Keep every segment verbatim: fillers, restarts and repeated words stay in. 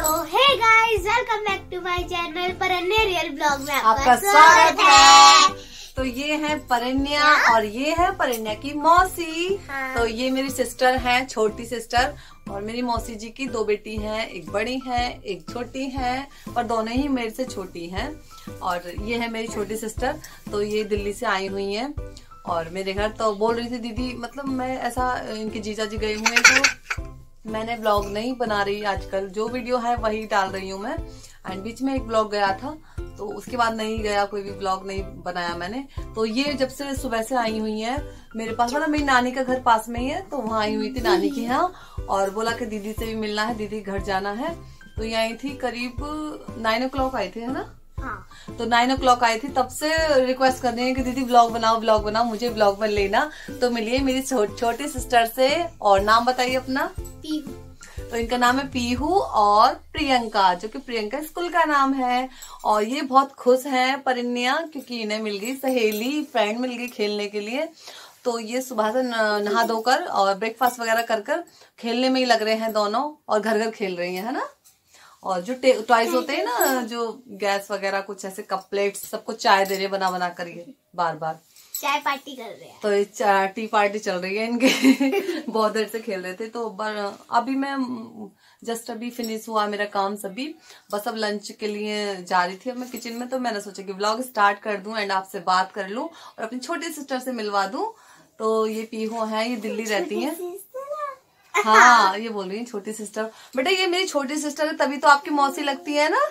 तो hey guys, welcome back to my channel Parnya real blog में आपका स्वागत है। तो ये है परन्या और ये है परन्या की मौसी। हाँ। तो ये मेरी सिस्टर है, छोटी सिस्टर, और मेरी मौसी जी की दो बेटी हैं, एक बड़ी है एक छोटी है, और दोनों ही मेरे से छोटी हैं। और ये है मेरी छोटी सिस्टर, तो ये दिल्ली से आई हुई हैं और मेरे घर। तो बोल रही थी दीदी, मतलब मैं ऐसा, इनके जीजा जी गए हुए तो मैंने ब्लॉग नहीं बना रही आजकल, जो वीडियो है वही डाल रही हूँ मैं। एंड बीच में एक ब्लॉग गया था तो उसके बाद नहीं गया, कोई भी ब्लॉग नहीं बनाया मैंने। तो ये जब से सुबह से आई हुई है मेरे पास, मतलब मेरी नानी का घर पास में ही है, तो वहाँ आई हुई थी नानी के यहाँ, और बोला कि दीदी से भी मिलना है, दीदी घर जाना है। तो ये आई थी करीब नाइन ओ क्लॉक आई थी, है ना? हाँ। तो नाइन ओ क्लॉक आई थी, तब से रिक्वेस्ट कर रही है कि दीदी ब्लॉग बनाओ ब्लॉग बनाओ, मुझे ब्लॉग में लेना। तो मिलिए मेरी छो, छोटी सिस्टर से। और नाम बताइए अपना। पीहू। तो इनका नाम है पीहू और प्रियंका, जो कि प्रियंका स्कूल का नाम है। और ये बहुत खुश हैं परन्या, क्योंकि इन्हें मिल गई सहेली, फ्रेंड मिल गई खेलने के लिए। तो ये सुबह से नहा धोकर और ब्रेकफास्ट वगैरह कर कर खेलने में ही लग रहे हैं दोनों, और घर घर खेल रही हैं, है ना? और जो टॉयज होते हैं ना, जो गैस वगैरह कुछ ऐसे कप प्लेट्स, सबको चाय दे रहे बना बना कर, ये बार बार चाय पार्टी कर रहे हैं। तो ये चाय टी पार्टी चल रही है इनके बहुत देर से खेल रहे थे। तो अभी मैं जस्ट अभी फिनिश हुआ मेरा काम सभी, बस अब लंच के लिए जा रही थी अब मैं किचन में। तो मैंने सोचा कि व्लॉग स्टार्ट कर दूं एंड आपसे बात कर लूं और अपनी छोटी सिस्टर से मिलवा दूं। तो ये पीहू है, ये दिल्ली रहती है। हाँ, ये बोल रही है छोटी सिस्टर। बेटा ये मेरी छोटी सिस्टर है, तभी तो आपकी मौसी लगती है ना।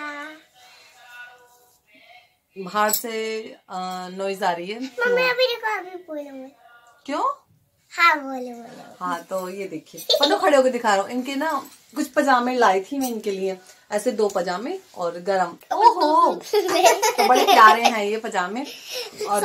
बाहर से नॉइज आ रही है। मम्मी अभी देखो, अभी बोलूंगी। क्यों? हाँ बोले बोले। हाँ, तो ये देखिए, पन्नों खड़े होकर दिखा रहा हूँ। इनके ना कुछ पजामे लाई थी मैं इनके लिए, ऐसे दो पजामे और गरम। ओहो, तो बड़े प्यारे हैं ये पजामे। और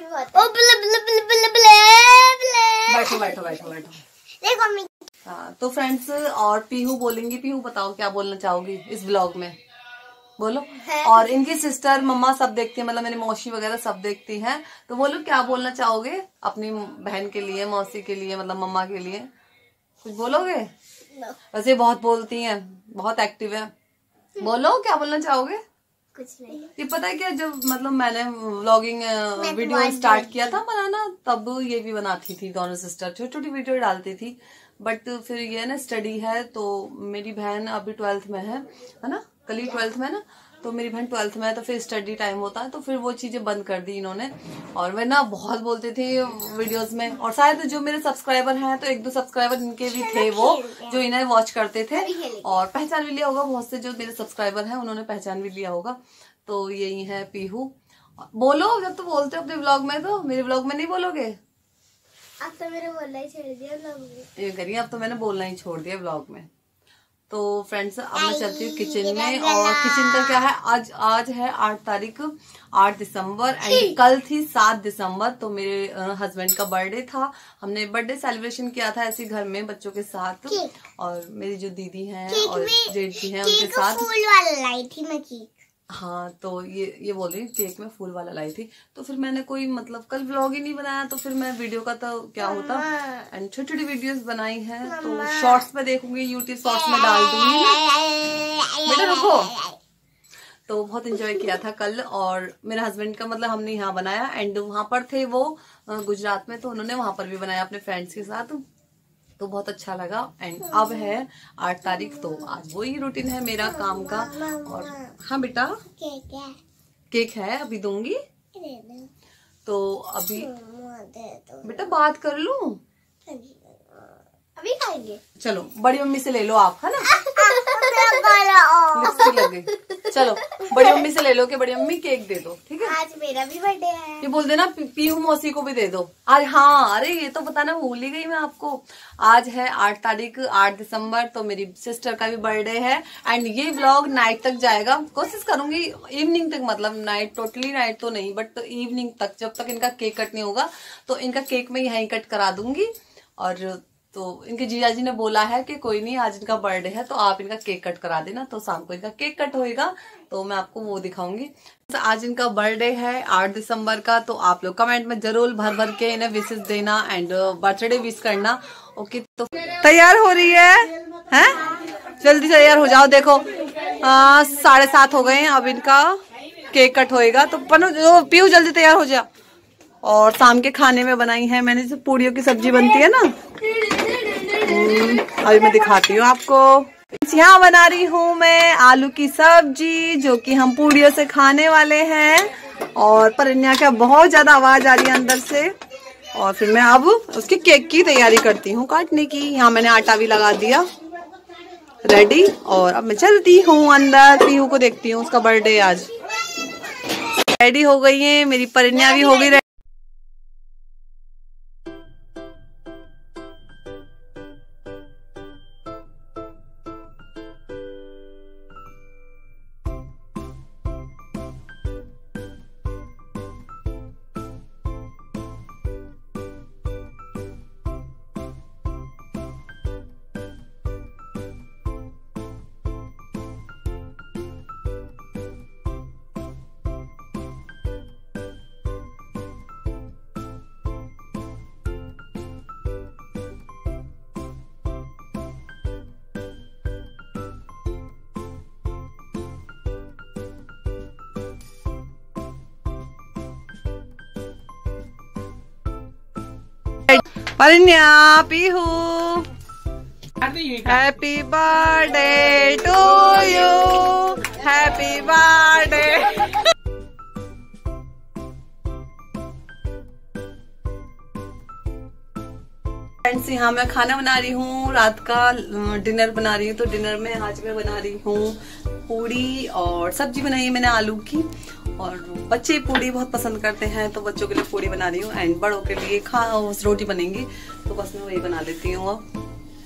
बैठो बैठो बैठो बैठो। देखो हाँ, तो फ्रेंड्स, और पीहू बोलेंगी। पीहू बताओ क्या बोलना चाहोगी इस ब्लॉग में, बोलो। और इनकी सिस्टर मम्मा सब देखती है, मतलब मेरी मौसी वगैरह सब देखती हैं। तो बोलो क्या बोलना चाहोगे अपनी बहन के लिए, मौसी के लिए, मतलब मम्मा के लिए, कुछ बोलोगे? no. वैसे बहुत बोलती हैं, बहुत एक्टिव है। बोलो क्या बोलना चाहोगे? कुछ नहीं। ये पता है क्या, जब मतलब मैंने व्लॉगिंग वीडियो स्टार्ट किया था बनाना, तब ये भी बनाती थी, दोनों सिस्टर छोटी छोटी वीडियो डालती थी। बट फिर ये ना स्टडी है, तो मेरी बहन अभी ट्वेल्थ में है है ना? कल ही ट्वेल्थ में है ना? तो मेरी बहन ट्वेल्थ में है, तो फिर स्टडी टाइम होता है, तो फिर वो चीजें बंद कर दी इन्होंने। और मैं ना बहुत बोलती थी वीडियोस में, और शायद जो मेरे सब्सक्राइबर हैं, तो एक दो सब्सक्राइबर इनके भी थे वो, जो इन्हें वॉच करते थे और पहचान भी लिया होगा। बहुत से जो मेरे सब्सक्राइबर हैं उन्होंने पहचान भी लिया होगा। तो यही है पीहू। बोलो, जब तो बोलते हो अपने ब्लॉग में, तो मेरे ब्लॉग में नहीं बोलोगे? अब तो मैंने बोलना ही छोड़ दिया ब्लॉग में। ये करिए, अब तो मैंने बोलना ही छोड़ दिया ब्लॉग में। तो फ्रेंड्स, अब मैं चलती हूँ किचन में। और किचन का क्या है, आज आज है आठ तारीख, आठ दिसंबर, एंड कल थी सात दिसंबर। तो मेरे हस्बैंड का बर्थडे था, हमने बर्थडे सेलिब्रेशन किया था ऐसे घर में बच्चों के साथ, और मेरी जो दीदी हैं और जेठ जी हैं उनके साथ। फूल वाला लाई थी मैं केक। हाँ, तो ये ये बोल रही केक में फूल वाला लाई थी। तो फिर मैंने कोई मतलब कल व्लॉग ही नहीं बनाया, तो फिर मैं वीडियो का तो क्या होता, एंड छोटी छोटी वीडियोस बनाई हैं। तो शॉर्ट्स में देखूंगी, यूट्यूब शॉर्ट्स में डाल दूंगी। बेटा रुको। तो बहुत एंजॉय किया था कल, और मेरे हस्बैंड का मतलब हमने यहाँ बनाया, एंड वहां पर थे वो गुजरात में, तो उन्होंने वहां पर भी बनाया अपने फ्रेंड्स के साथ, तो बहुत अच्छा लगा। एंड अब है आठ तारीख, तो आज वही रूटीन है मेरा काम का। और हाँ बेटा, केक है, केक है, अभी दूंगी। तो अभी बेटा बात कर लूं, अभी खाएंगे। चलो बड़ी मम्मी से ले लो आप, है ना? लिपस्टिक लग गई। चलो बड़ी मम्मी से ले लो कि बड़ी मम्मी केक दे दो, ठीक है? आज मेरा भी बर्थडे है। ये बोल देना पीहू मौसी को भी दे दो। अरे हाँ, अरे ये तो बताना भूल ही गई मैं आपको। आज है आठ तारीख, आठ दिसंबर, तो मेरी सिस्टर का भी बर्थडे है। एंड ये व्लॉग नाइट तक जाएगा, कोशिश करूंगी इवनिंग तक, मतलब नाइट, टोटली नाइट तो नहीं, बट इवनिंग तक, जब तक इनका केक कट नहीं होगा। तो इनका केक मैं यहीं कट करा दूंगी। और तो इनके जीजा जी ने बोला है कि कोई नहीं, आज इनका बर्थडे है तो आप इनका केक कट करा देना। तो शाम को इनका केक कट होएगा, तो मैं आपको वो दिखाऊंगी। तो आज इनका बर्थडे है आठ दिसंबर का, तो आप लोग कमेंट में जरूर भर भर के इन्हें विशेष देना एंड बर्थडे विश करना। ओके, तो तैयार हो रही है, हैं? जल्दी से तैयार हो जाओ। देखो साढ़े सात हो गए हैं, अब इनका केक कट होएगा। तो पनु पीहू जल्दी तैयार हो जा। और शाम के खाने में बनाई है मैंने, जो पूड़ियों की सब्जी बनती है ना, अभी मैं दिखाती हूँ आपको। यहाँ बना रही हूँ मैं आलू की सब्जी, जो कि हम पूड़ियों से खाने वाले हैं। और परिन्या का बहुत ज्यादा आवाज आ रही है अंदर से। और फिर मैं अब उसके केक की तैयारी करती हूँ काटने की। यहाँ मैंने आटा भी लगा दिया रेडी। और अब मैं चलती हूँ अंदर, पीहू को देखती हूँ, उसका बर्थडे आज। रेडी हो गई है मेरी परिन्या भी हो गई ready. Parinya, Pihu, happy birthday to you, happy birthday. Friends, यहाँ मैं खाना बना रही हूँ, रात का डिनर बना रही हूँ। तो डिनर में आज मैं बना रही हूँ पूड़ी और सब्जी बनाई है मैंने आलू की। और बच्चे पूड़ी बहुत पसंद करते हैं, तो बच्चों के लिए पूड़ी बना रही हूँ। एंड बड़ों के लिए खा रोटी बनेंगी, तो बस मैं वही बना लेती हूँ अब।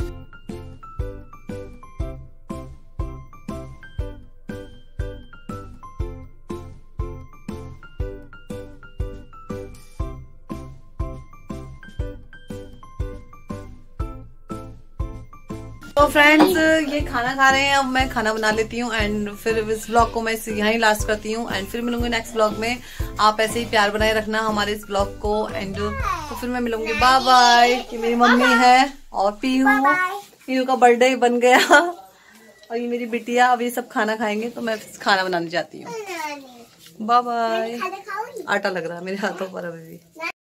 तो फ्रेंड्स, ये खाना खा रहे हैं, अब मैं खाना बना लेती हूँ। एंड फिर इस ब्लॉग को मैं यहीं लास्ट करती हूँ। एंड फिर मिलूंगी नेक्स्ट ब्लॉग में। आप ऐसे ही प्यार बनाए रखना हमारे इस ब्लॉग को। एंड तो फिर मैं मिलूंगी। Bye bye. कि मेरी मम्मी है और पीहू, पीहू का बर्थडे बन गया। और ये मेरी बिटिया, अब ये सब खाना खाएंगे, तो मैं खाना बनाने जाती हूँ। Bye bye. आटा लग रहा है मेरे हाथों पर अभी भी।